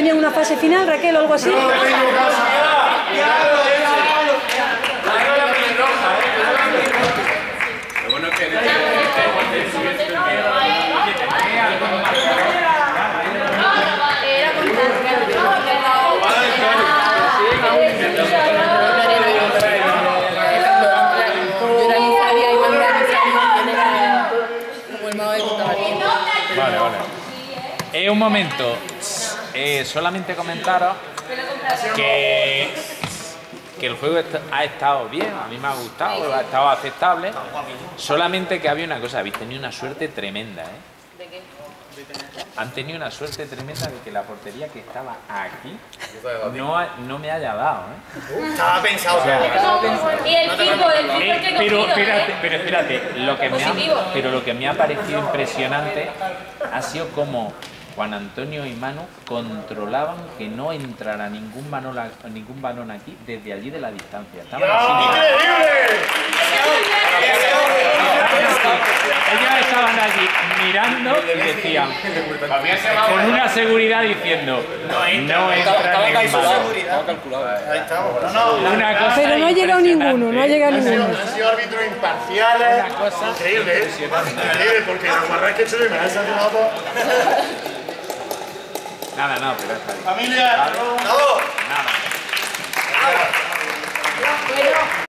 viene una fase final, Raquel, o algo así. Vale, vale. Es un momento, solamente comentaros que el juego ha estado bien, a mí me ha gustado, ha estado aceptable, solamente que había una cosa, habéis tenido una suerte tremenda, ¿eh? ¿De qué? Han tenido una suerte tremenda de que la portería que estaba aquí no me haya dado, ¿eh? Estaba pensado. O sea, Y el tipo pero espérate, lo que me ha parecido impresionante ha sido como Juan Antonio y Manu controlaban que no entrara ningún balón aquí desde allí de la distancia. Estaban así. ¡Increíble! Ellos estaban allí mirando y decían, con una seguridad diciendo, no entra ningún balón. Ahí estamos. Una cosa Pero no ha llegado ninguno, no ha llegado ninguno. Han sido árbitros imparciales. Una cosa Increíble, ¿eh? Increíble, porque la guarra que he hecho me ha sancionado todo. Nada, no, pero está bien. Familia, Nada.